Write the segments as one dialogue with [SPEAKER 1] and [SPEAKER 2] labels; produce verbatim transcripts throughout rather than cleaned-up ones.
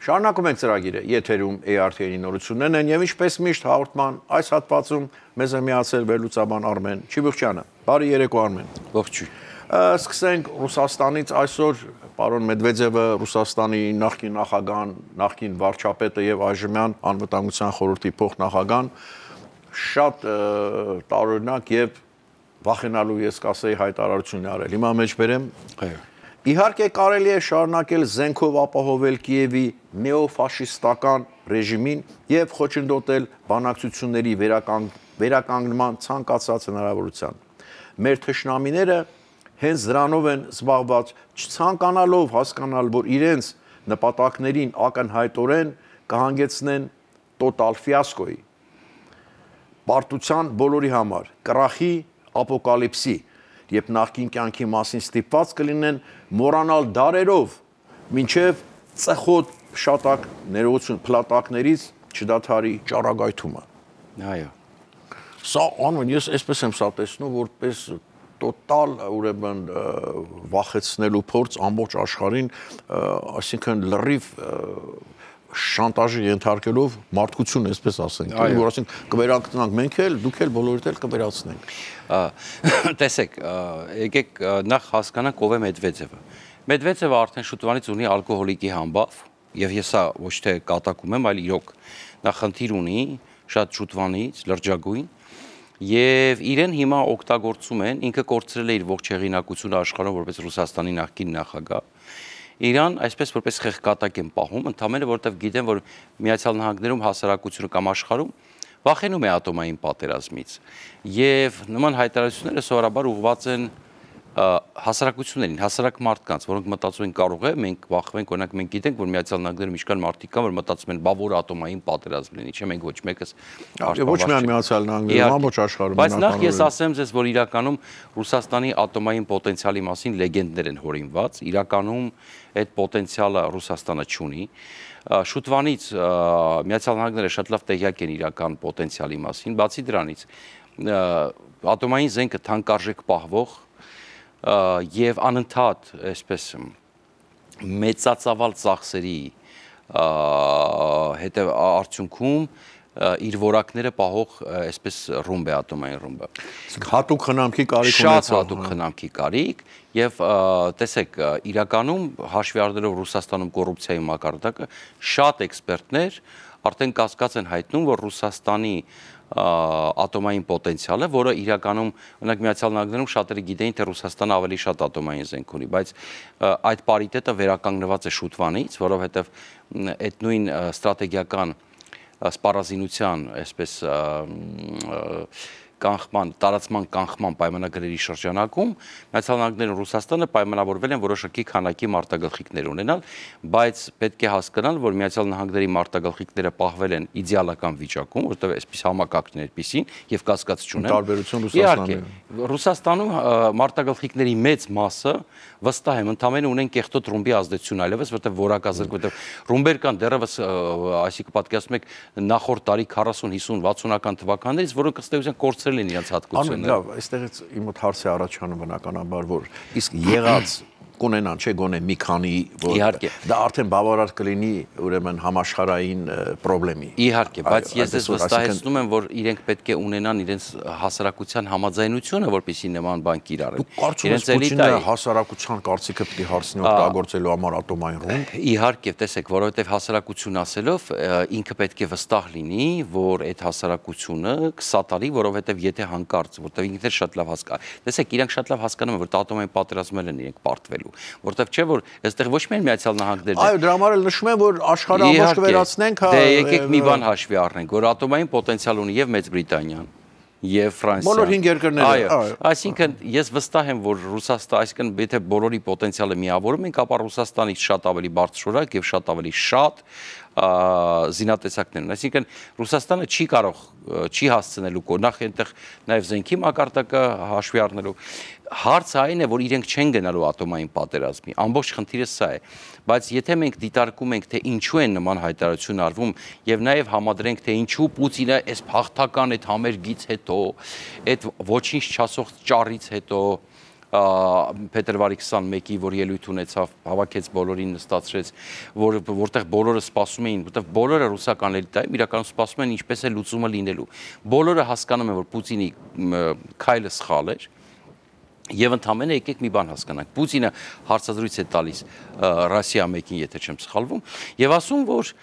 [SPEAKER 1] Շարունակում ենք ծրագիրը, եթերում A R T-ի նորություններն են եւ ինչպես միշտ հաղորդման այս հատվածում մեզ է միացել վերլուծաբան Արմեն Չիբուխչյանը։ Բարի երեկո Արմեն։
[SPEAKER 2] Ողջույն։
[SPEAKER 1] Սկսենք Ռուսաստանից այսօր պարոն Մեդվեդևը Ռուսաստանի նախկին նախագահան, նախկին վարչապետը եւ այժմյան անվտանգության խորհրդի փոխնախագահան շատ տարօրինակ եւ վախենալու ես կասեի հայտարարություն արել։ Հիմա մեջբերեմ։
[SPEAKER 2] Այո։
[SPEAKER 1] Իհարկե կարելի է շարունակել զենքով ապահովել Կիևի նեոֆաշիստական ռեժիմին եւ խոչընդոտել բանակցությունների վերականգնման ցանկացած հնարավորության։ Մեր թշնամիները հենց դրանով են զբաղված, չցանկանալով հասկանալ, որ իրենց նպատակներին ակնհայտորեն կհանգեցնեն տոտալ ֆիասկոյի, պարտության բոլորի համար, կրախի, ապոկալիպսի, երբ նախկին կյանքի մասին ստիպված կլինեն մոռանալ դարերով մինչև ծխոտ շատակ ներողություն փլատակներից չդադարի ճառագայթումը։
[SPEAKER 2] Այո։
[SPEAKER 1] Սա անուն ես այսպես եմ սա տեսնում, որպես տոտալ ուրեմն վախեցնելու փորձ ամբողջ աշխարհին, այսինքն լրիվ շանտաժի ենթարկելով մարդկություն, այսպես ասենք, որ ասենք կվերականգնանք մենք էլ, դուք էլ բոլորդ էլ կվերացնենք։
[SPEAKER 2] Տեսեք, եկեք նախ հասկանանք ով է Մեդվեդևը։ Մեդվեդևը արդեն շուտվանից ունի ալկոհոլիկի համբավ, եւ ես սա ոչ թե կատակում եմ, այլ իրոք նա խնդիր ունի շատ շուտվանից, լրջագույն, եւ իրեն հիմա օգտագործում են, ինքը կորցրել է իր ողջ հեղինակությունը աշխարհում որպես Ռուսաստանի նախկին նախագահ։ Իրան այսպես որպես խեղկատակ են պահում, ընդամենը որովհետև գիտեն, որ Միացյալ Նահանգներում հասարակությունը կամ աշխարհում վախենում է ատոմային պատերազմից։ Եվ նման հայտարարությունները սովորաբար ուղղված են հասարակություններին, հասարակ մարդկանց, որոնք մտածում են կարող է մենք վախվենք, օրինակ մենք գիտենք, որ Միացյալ Նահանգներում ինչքան մարդիկ կան, որ մտածում են, բա որ ատոմային պատերազմ լինի, չէ՞ մենք ոչ մեկս
[SPEAKER 1] ոչ միայն Միացյալ Նահանգներում, ամբողջ աշխարհում։
[SPEAKER 2] Բայց նախ ես ասեմ ձեզ, որ իրականում Ռուսաստանի ատոմային պոտենցիալի մասին լեգենդներ են հորինված, իրականում այդ պոտենցիալը Ռուսաստանը չունի։ Շուտվանից Միացյալ Նահանգները շատ լավ տեղյակ են իրական պոտենցիալի մասին, բացի դրանից ատոմային զենքը թանկարժեք պահվող եւ անընդհատ այսպես մեծածավալ ծախսերի հետեւ արդյունքում իր որակները պահող այսպես ռումբ է ատոմային ռումբը։
[SPEAKER 1] Հատուկ խնամքի կարիք ունեցող։
[SPEAKER 2] Շատ հատուկ խնամքի կարիք եւ տեսեք իրականում հաշվի առնելով Ռուսաստանում կոռուպցիայի մակարդակը շատ էքսպերտներ արդեն կասկած են հայտնում, որ Ռուսաստանի ատոմային պոտենցիալը, որը իրականում օրինակ Միացյալ Նահանգներում շատերը գիտեին, թե Ռուսաստանը ավելի շատ ատոմային զենք ունի, բայց այդ պարիտետը վերականգնված է շուտվանից, որովհետև այդ նույն ստրատեգիական սպառազինության, այսպես կանխման, տարածման կանխման պայմանագրերի շրջանակում Միացյալ Նահանգներն ու Ռուսաստանը պայմանավորվել են որոշակի քանակի մարտագլխիկներ ունենալ, բայց պետք է հասկանալ, որ Միացյալ Նահանգների մարտագլխիկները պահվել են իդեալական վիճակում, որտեղ այսպես համակարգն է այդպեսին եւ կասկած չունեմ։
[SPEAKER 1] Տարբերություն Ռուսաստանի։
[SPEAKER 2] Ռուսաստանում մարտագլխիկների մեծ մասը վստահ եմ, ընդամենը ունեն կեղտոտ ռումբի ազդեցություն այլևս, որտեղ որակազրկ, որտեղ ռումբեր կան դեռևս, այսինքն պատկերացնում եք նախորդ տարի քառասուն, հիսուն, վաթսունական թվականներից, որոնք ըստ էության կորցրել են իրենց հատկությունները։
[SPEAKER 1] Լավ, այստեղից իմ մոտ հարց է առաջանում բնականաբար, որ իսկ եղած կունենան, չէ՞ գոնե մի քանի, որ դա արդեն բավարար կլինի ուրեմն համաշխարհային խնդրի։
[SPEAKER 2] Իհարկե, բայց ես ես վստահեցնում եմ, որ իրենք պետք է ունենան իրենց հասարակության համաձայնությունը, որպեսզի նման բան կիրառեն։
[SPEAKER 1] Դուք կարծում եք Պուտինը հասարակության կարծիքը պետք է հարցնի օգտագործելու համար ատոմային ռումբ։
[SPEAKER 2] Իհարկե, տեսեք, որովհետև հասարակություն ասելով ինքը պետք է վստահ լինի, որ այդ հասարակությունը կսատարի, որովհետև եթե հանկարծ, որտեղ ինքն էլ շատ լավ հասկա։ Տեսեք, իրանք շատ լավ հասկանում են, որ ատոմային պատերազմներ են իրենք պարտվելու։ Որտեվ չէ որ այստեղ ոչ միայն Միացյալ Նահանգներն են։
[SPEAKER 1] Այո, դրա համար էլ նշում եմ, որ աշխարհը ամբողջ կվերացնենք, հա։
[SPEAKER 2] Դե եկեք մի բան հաշվի առնենք, որ ատոմային պոտենցիալ ունի եւ Մեծ Բրիտանիան, եւ Ֆրանսիան։
[SPEAKER 1] Բոլոր հինգ երկրները։
[SPEAKER 2] Այո, այսինքն ես վստահ եմ, որ Ռուսաստանը, այսինքն եթե բոլորի պոտենցիալը միավորում ենք, ապա Ռուսաստանից շատ ավելի բարձրորակ եւ շատ ավելի շատ զինատեսակներ ունեն։ Այսինքն Ռուսաստանը չի կարող, չի հասցնելու նախ այնտեղ նաեւ զենքի մակարդակը հաշվի առնելու հարցը այն է, որ իրենք չեն գնալու ատոմային պատերազմի, ամբողջ խնդիրը սա է, բայց եթե մենք դիտարկում ենք, թե ինչու են նման հայտարարություն արվում եւ նաեւ համադրենք, թե ինչու Պուտինը այս հաղթական այդ համերգից հետո, այդ ոչինչ չասող ճառից հետո փետրվարի քսանմեկի, որ ելույթ ունեցավ, հավաքեց բոլորին, նստացրեց, որ որտեղ բոլորը սպասում էին, որտեղ բոլորը ռուսական էլիտայում իրականում սպասում են ինչպես է լուծումը լինելու։ Բոլորը հասկանում են, որ Պուտինի քայլը սխալ էր։ Եվ ընդամենը եկեք մի բան հասկանանք։ Պուտինը հարցազրույց է տալիս Ռոսիա մեկին, եթե չեմ սխալվում, եւ ասում, որ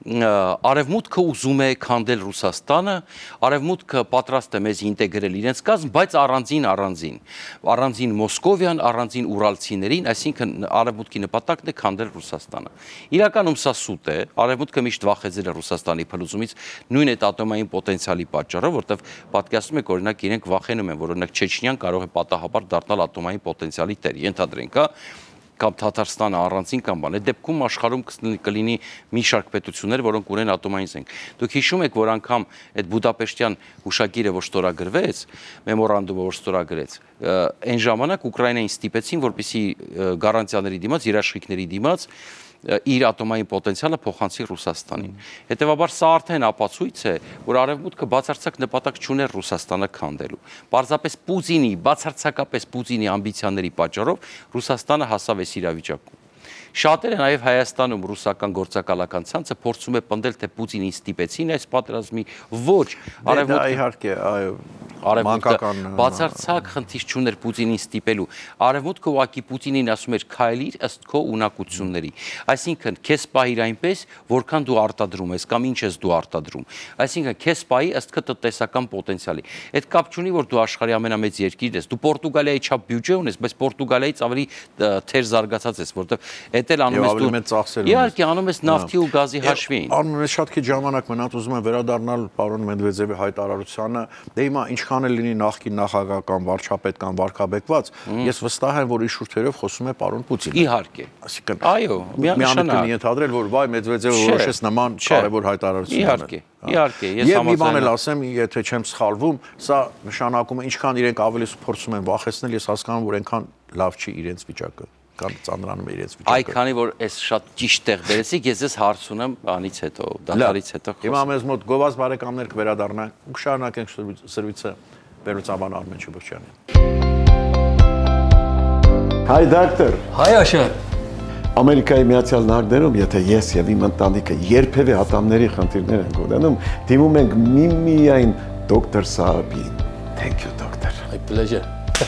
[SPEAKER 2] Արևմուտքը ուզում է քանդել Ռուսաստանը, Արևմուտքը պատրաստ է մեզ ինտեգրել իրենց կազմ, բայց առանձին առանձին, առանձին Մոսկովյան, առանձին ուրալցիներին, այսինքն Արևմուտքի նպատակն է քանդել Ռուսաստանը։ Իրականում սա սուտ է, Արևմուտքը միշտ վախեցել է Ռուսաստանի փլուզումից, նույն այդ ատոմային պոտենցիալի պատճառով, որտեղ պատկերացնում եք, օրինակ իրենք վախենում են, որ օրինակ Չեչնիան կարող է պատահաբար դառնալ ատոմային պոտենցիալի տեր, ենթադրենք, հա, կամ Թաթարստանը առանձին կամ բան։ Այդ դեպքում աշխարհում կլինի մի շարք պետություններ, որոնք ունեն ատոմային զենք։ Դուք հիշում եք, որ անգամ այդ Բուդապեշտյան հուշագիրը, որ ստորագրվեց, մեմորանդումը, որ ստորագրեց, այն ժամանակ Ուկրաինային ստիպեցին, որպեսզի գարանտիաների դիմաց, երաշխիքների դիմաց իր ատոմային պոտենցիալը փոխանցի Ռուսաստանին։ Հետևաբար սա արդեն ապացույց է, որ Արևմուտքը բացարձակ նպատակ չուներ Ռուսաստանը քանդելու։ Պարզապես Պուտինի, բացարձակապես Պուտինի ամբիցիաների պատճառով Ռուսաստանը հասավ այս իրավիճակում։ Շատերը նաև Հայաստանում ռուսական գործակալական ցանցը փորձում է պնդել, թե Պուտինին ստիպեցին այս պատերազմի, ոչ,
[SPEAKER 1] Արևմուտքը իհարկե, այո,
[SPEAKER 2] Արևմուտքը բացարձակ խնդիր չուներ Պուտինին ստիպելու։ Արևմուտքը ուղղակի Պուտինին ասում էր քայլիր ըստ քո ունակությունների։ Այսինքն քեզ պահիր այնպես, որքան դու արտադրում ես կամ ինչ ես դու արտադրում։ Այսինքն քեզ պահի ըստ քո տնտեսական պոտենցիալի։ Այդ կապ չունի, որ դու աշխարհի ամենամեծ երկիրն ես։ Դու Պորտուգալիայի չափ բյուջե ունես, բայց Պորտուգալիայից ավելի թեր զարգացած ես, որտեղ Էդ էլ անում ես դու։ Իհարկե անում ես նավթի ու գազի հաշվին։
[SPEAKER 1] Անում ես շատ քիչ ժամանակ մնաց, ուզում եմ վերադառնալ պարոն Մեդվեդևի հայտարարությանը, դե հիմա ինչքան էլ լինի նախկին նախագահ կամ վարչապետ կամ վարքաբեկված, ես վստահ եմ, որ իր շուրթերով խոսում է պարոն Պուտինը։
[SPEAKER 2] Իհարկե։
[SPEAKER 1] Այսինքն
[SPEAKER 2] այո,
[SPEAKER 1] միանշանակ կլինի ենթադրել, որ վայ Մեդվեդևը որոշեց նման կարևոր հայտարարություն։
[SPEAKER 2] Իհարկե, իհարկե, ես
[SPEAKER 1] համաձայն եմ։ Եվ մի բան էլ ասեմ, եթե չեմ սխալվում, սա նշանակում է ինչքան իրենք ավելի փորձում են վախեցնել, ես հասկանում եմ, որ այնքան լավ չի իրենց վիճակը։ Կամ ծանրանում է իրենց վիճակը։
[SPEAKER 2] Այ քանի որ այս շատ ճիշտ տեղ բերեցիք, ես ես հարց ունեմ բանից հետո, դատարից հետո խոսեմ։
[SPEAKER 1] Հիմա մեզ մոտ գովազ բարեկամներ կվերադառնանք ու կշարունակենք զրույցը վերլուծաբան Արմեն Չիբուխչյանին։
[SPEAKER 3] Hi doctor։
[SPEAKER 4] Hi Աշար։
[SPEAKER 3] Ամերիկայի Միացյալ Նահանգներում, եթե ես եւ իմ ընտանիքը երբևէ ատամների խնդիրներ են ունենում, դիմում ենք միմիայն դոկտոր Սահաբին։ Thank you doctor։
[SPEAKER 4] My pleasure։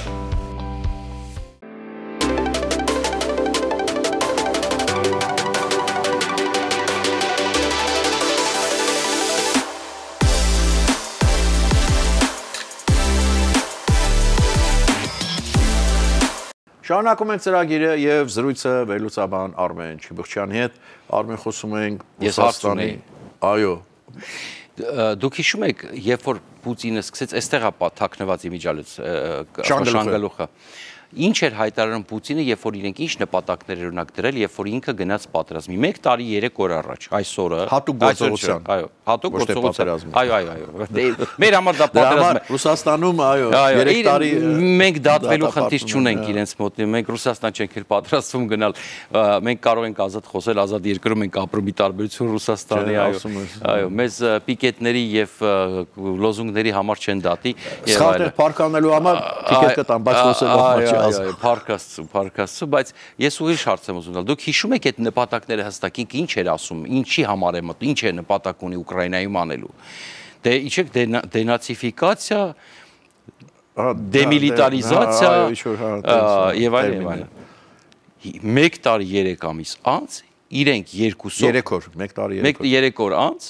[SPEAKER 1] Շարունակում ենք ծրագիրը եւ զրույցը վերլուծաբան Արմեն Չիբուխչյանի հետ։ Արմեն, խոսում ենք Ռուսաստանի։ Այո։
[SPEAKER 2] Դուք հիշում եք, երբ որ Պուտինը սկսեց այստեղ ապա թաքնված իմիջալից շանգալուխը։ Ինչ էր հայտարարում Պուտինը, երբ որ իրենք ինչ նպատակներ օրինակ դրել, երբ որ ինքը գնաց պատերազմի։ մեկ տարի երեք օր առաջ, այսօրը,
[SPEAKER 1] հատուկ գործողության,
[SPEAKER 2] այո, հատուկ գործողության։ Այո, այո, այո։ Մեր համար դա պատերազմ է։
[SPEAKER 1] Ռուսաստանում, այո, երեք տարի
[SPEAKER 2] մենք դատվելու խնդիր չունենք իրենց մոտ։ Մենք Ռուսաստան չենք էլ պատրաստվում գնալ։ Մենք կարող ենք ազատ խոսել, ազատ երկրում ենք ապրում, ի տարբերություն Ռուսաստանի, այո։ Այո, մեզ պիկետների եւ լոզունգների համար չեն դատի։
[SPEAKER 1] Սխալներ փարկանելու համար պիկետ կտան, բայց խոսելու համար չի։
[SPEAKER 2] Այո, փառքաստու, փառքաստու, բայց ես ուրիշ հարց եմ ուզում տալ։ Դուք հիշում եք այդ նպատակները հստակ ինչ էր ասում, ինչի համար է մտնում, ինչ է նպատակ ունի Ուկրաինայում անելու։ Դե իչեք դենացիֆիկացիա, դեմիլիտարիզացիա եւ այլն եւ այլն։ Մեկ տարի երեք ամիս անց իրենք երկուսով
[SPEAKER 1] երեք օր, մեկ տարի երեք օր։
[SPEAKER 2] երեք օր անց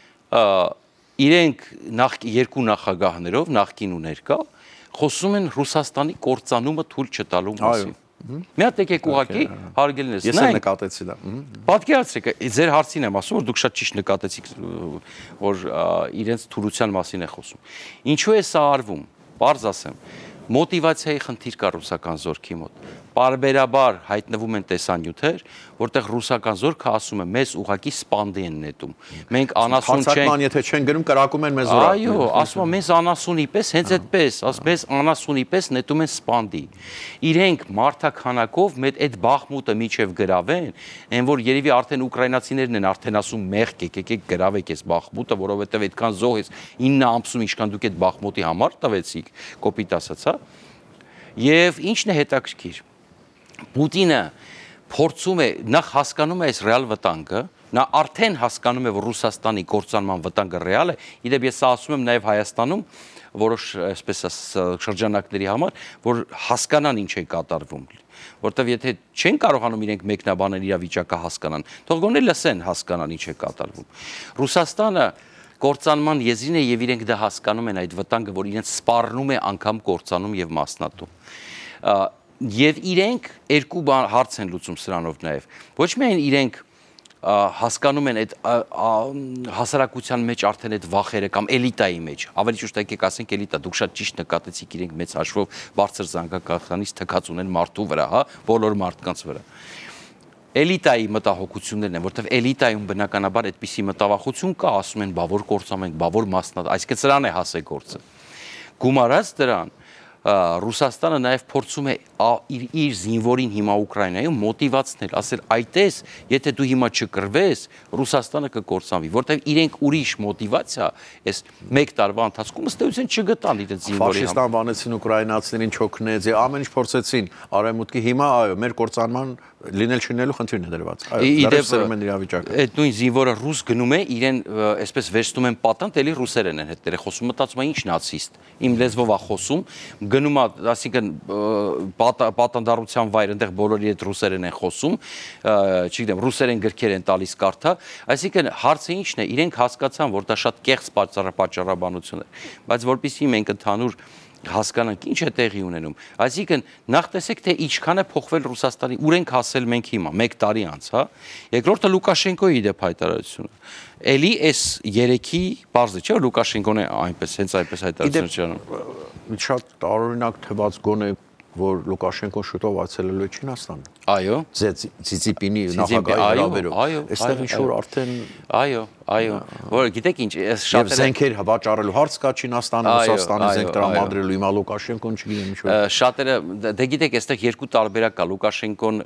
[SPEAKER 2] իրենք նախ երկու նախագահներով, նախկին ու ներկա խոսում են Ռուսաստանի կործանումը թույլ չտալու մասին։ Մի հատ եկեք ուղակի հարգելինս։
[SPEAKER 1] Ես էլ նկատեցի դա։
[SPEAKER 2] Պատկերացրեք, ձեր հարցին եմ ասում, որ դուք շատ ճիշտ նկատեցիք, որ իրենց թուլության մասին է խոսում։ Ինչու է սա արվում։ Պարզ ասեմ, մոտիվացիայի խնդիր կա ռուսական զորքի մոտ։ Պարբերաբար հայտնվում են տեսանյութեր, որտեղ ռուսական զորքը ասում է մեզ ուղակի սպանդի են նետում։ Մենք անասուն չենք։
[SPEAKER 1] Հացակման եթե չեն գնում, կրակում են մեզ վրա։
[SPEAKER 2] Այո, ասում են մեզ անասունի պես, հենց այդպես, ասում մեզ անասունի պես նետում են սպանդի։ Իրենք մարդաքանակով մեծ այդ Բախմուտը միջև գրավեն, այն որ երևի արդեն ուկրաինացիներն են արդեն ասում մեղք եք, եկեք գրավեք այս Բախմուտը, որովհետև այդքան զոհ է ինը ամսում ինչքան դուք այդ Բախմուտի համար տվեցիք, կոպիտ ասած, հա։ Եվ ինչն է հետաքրքիր։ Պուտինը փորձում է նախ հասկանում է այս ռեալ վտանգը, նա արդեն հասկանում է, որ Ռուսաստանի կործանման վտանգը ռեալ է, իդեպ ես սա ասում եմ նաև Հայաստանում, որոշ այսպես շրջանակների համար, որ հասկանան ինչ է կատարվում, որտեվ եթե չեն կարողանում իրենք մեկնաբանել իրավիճակը հասկանան, թող գոնե լսեն, հասկանան ինչ է կատարվում։ Ռուսաստանը կործանման եզրին է եւ իրենք դա հասկանում են այդ վտանգը, որ իրենց սպառնում է անգամ կործանում եւ մասնատում։ Եվ իրենք երկու հարց են լուծում սրանով նաև։ Ոչ միայն իրենք հասկանում են այդ հասարակության մեջ արդեն այդ վախերը կամ էլիտայի մեջ, ավելի ճիշտ եկեք ասենք էլիտա, դուք շատ ճիշտ նկատեցիք իրենք մեծ հաշվով բարձր զանգակախանից թքած ունեն մարդու վրա, հա, բոլոր մարդկանց վրա։ Էլիտայի մտահոգություններն են, որտեղ էլիտայում բնականաբար այդպիսի մտավախություն կա, ասում են, բա որ կործանենք, բա որ մասնատ, այսինքն սրան է հասեգործը։ Գումարած դրան Ռուսաստանը նաև փորձում է իր, իր զինվորին հիմա Ուկրաինայում մոտիվացնել, ասել այտես, եթե դու հիմա չկռվես, Ռուսաստանը կկործանվի, որտեղ իրենք ուրիշ մոտիվացիա այս մեկ տարվա ընթացքում ըստ էության չգտան իր զինվորի
[SPEAKER 1] համար։ Ֆաշիստան բանեցին ուկրաինացիներին, չօգնեց, ամեն ինչ փորձեցին, արևմուտքի հիմա այո, մեր կործանման լինել չնելու խնդիրն է դրված։ Այո, այդ
[SPEAKER 2] նույն զինվորը ռուս գնում է, իրեն այսպես վերցնում են պատանդ, էլի ռուսերեն են հետները խոսում, մտածում են ինչ նացիստ, իմ լեզվով է խոսում, գնում է, ասիկան պատանդառության վայր, այնտեղ բոլորի հետ ռուսերեն են խոսում, չգիտեմ, ռուսերեն գրքեր են տալիս կարդա, այսինքն հարցը ինչն է, իրենք հասկացան, որ դա շատ կեղծ պատճառաբանություն է, բայց որպեսզի մենք ընդհանուր հասկանանք ինչ է տեղի ունենում։ Այսինքն նախ տեսեք թե ինչքան է փոխվել Ռուսաստանի, ուր ենք հասել մենք հիմա, մեկ տարի անց, հա։ Երկրորդը Լուկաշենկոյի դեպ հայտարարությունը։ Էլի այս երեքի բարձր չէ, Լուկաշենկոն է այնպես, հենց այնպես հայտարարություն չանում։
[SPEAKER 1] Շատ տարօրինակ թվաց գոնե որ Լուկաշենկոն շուտով այցելելու է Չինաստան։
[SPEAKER 2] Այո։
[SPEAKER 1] Ցիցիպինի նախագահի հրավերով։ Այստեղ ինչ որ արդեն
[SPEAKER 2] այո, այո, որ գիտեք ինչ,
[SPEAKER 1] շատ զենքեր վաճառելու հարց կա Չինաստանը, Ռուսաստանի զենք տրամադրելու, հիմա Լուկաշենկոն չգիտեմ ինչ որ։
[SPEAKER 2] Շատերը դե գիտեք, այստեղ երկու տարբերակ կա, Լուկաշենկոն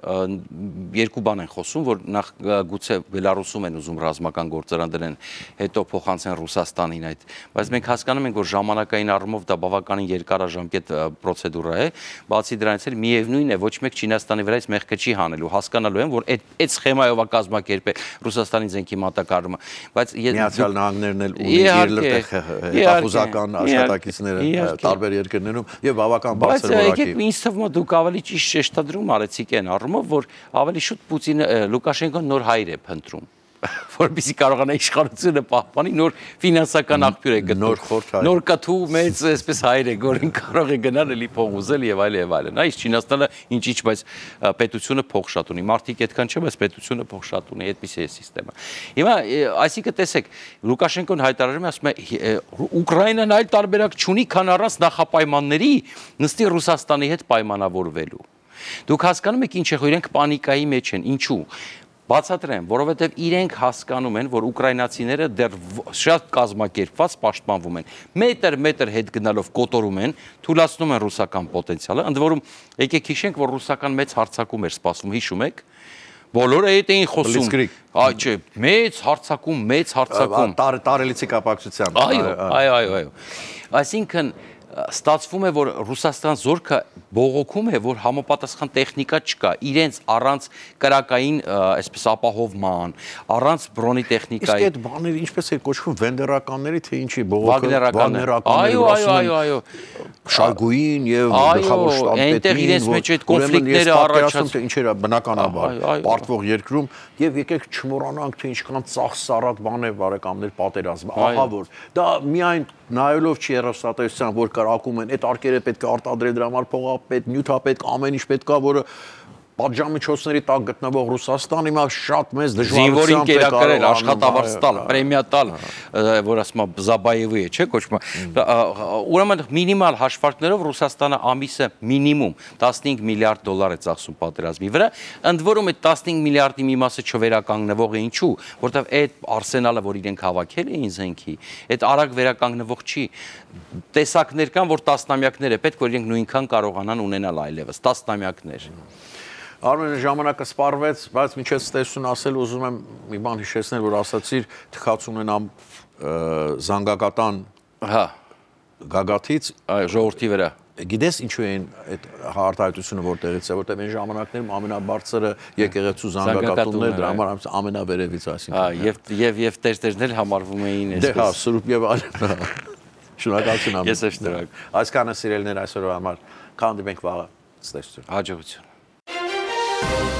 [SPEAKER 2] երկու բան են խոսում, որ նախ գուցե Բելարուսում են ուզում ռազմական գործարան դրեն, հետո փոխանցեն Ռուսաստանին այդ, բայց մենք հասկանում ենք, որ ժամանակային առումով դա բավականին երկարաժամկետ պրոցեդուրա է, բացի դրանից էլ միևնույն է, ոչ մեկ Չինաստանի վրայից մեղքը չի հանելու, հասկանալու են, որ այդ այդ սխեմայով է կազմակերպել Ռուսաստանի զենքի մատակարարումը, բայց
[SPEAKER 1] Միացյալ Նահանգներն էլ ունեն իր լրտեղ հետախուզական աշխատակիցները տարբեր երկրներում եւ բավական բարձր որակի։
[SPEAKER 2] Բայց եկեք ինձ թվում է դուք ավելի ճիշտ շեշտադրում արեցիք այն առումով, որ ավելի շուտ Պուտինը Լուկաշենկոն նոր հայր է փնտրում, որպեսզի կարողանա իշխանությունը պահպանի, նոր ֆինանսական աղբյուր է գտնում, նոր կաթու մեծ այսպես հայր է, որին կարող է գնալ էլի փող ուզել եւ այլ եւ այլն։ Այս Չինաստանը ինչ-ինչ, բայց պետությունը փող շատ ունի, մարդիկ այդքան չէ, բայց պետությունը փող շատ ունի, այդպիսի է համակարգը։ Հիմա այսինքն տեսեք, Լուկաշենկոն հայտարարում է, ասում է Ուկրաինան այլ տարբերակ չունի, քան առանց նախապայմանների նստի Ռուսաստանի հետ պայմանավորվելու։ Դուք հասկանում եք ինչ է, որ իրենք պանիկայի մեջ են, ինչու։ Բացատրեմ, որովհետև իրենք հասկանում են, որ ուկրաինացիները դեռ շատ կազմակերպված պաշտպանվում են, մետր-մետր հետ գնալով կոտորում են, թուլացնում են ռուսական պոտենցիալը, ընդ որում եկեք հիշենք, որ ռուսական մեծ հարձակում էր սպասվում, հիշում եք, բոլորը հետ էին խոսում, այ չէ, մեծ հարձակում, մեծ հարձակում,
[SPEAKER 1] տարելիցի կապակցությամբ,
[SPEAKER 2] այո, այո, այո, այո, այսինքն ստացվում է, որ Ռուսաստան զորքը բողոքում է, որ համապատասխան տեխնիկա չկա, իրենց առանց կրակային այսպես ապահովման, առանց բրոնետեխնիկայի։
[SPEAKER 1] Իսկ այդ բաները ինչպես է կոչվում վենդերականների, թե ինչի բողոքը
[SPEAKER 2] վագներականների, այո, այո, այո, այո,
[SPEAKER 1] Շագուին եւ գլխավոր շտաբետին,
[SPEAKER 2] այնտեղ իրենց մեջ այդ կոնֆլիկտները առաջացնում,
[SPEAKER 1] ինչեր է բնականաբար պարտվող երկրում եւ եկեք չմոռանանք, թե ինչքան ծախսառատ բան է բարեկամներ պատերազմը, ահա որ դա միայն նայելով չի հեռուստատեսության, որ կարակում են, այդ արկերը պետք է արտադրել դրա համար փողապետ, նյութապետ, ամեն ինչ պետք է, որը պատժամիջոցների տակ գտնվող Ռուսաստան հիմա շատ մեծ դժվարությամբ է
[SPEAKER 2] կերակրել, աշխատավարձ տալ, պրեմիա տալ, որ ասում է Զաբաևի է, չէ՞ կոչվում։ Ուրեմն մինիմալ հաշվարկներով Ռուսաստանը ամիսը մինիմում տասնհինգ միլիարդ դոլար է ծախսում պատերազմի վրա, ընդ որում այդ տասնհինգ միլիարդի մի մասը չվերականգնվող է ինչու, որտեղ այդ արսենալը, որ իրենք հավաքել էին զենքի, այդ արագ վերականգնվող չի։ Տեսակներ կան, որ տասնամյակներ է պետք, որ իրենք նույնքան կարողանան ունենալ այլևս, տասնամյակներ։
[SPEAKER 1] Արմեն ժամանակը սպառվեց, բայց միջև ստեսություն ասել ուզում եմ մի բան հիշեցնել, որ ասացիր թքած ունենամ զանգակատան
[SPEAKER 2] հա
[SPEAKER 1] գագաթից
[SPEAKER 2] ժողովրդի վրա
[SPEAKER 1] Գիտես ինչու են այդ հարտահայտությունը որտեղից է, որտեղ այն ժամանակներում ամենաբարձրը եկեղեցու զանգակատունները դրա համար ամենավերևից,
[SPEAKER 2] այսինքն։ Հա, եւ եւ եւ տերտերներ համարվում էին
[SPEAKER 1] այսպես։ Դե հա, սուրբ եւ այլն։ Շնորհակալություն ամեն։
[SPEAKER 2] Ես եմ շնորհակալ։
[SPEAKER 1] Այսքանը սիրելիներ այսօրվա համար, կհանդիպենք վաղը։ Ստեսություն։
[SPEAKER 2] Հաջողություն։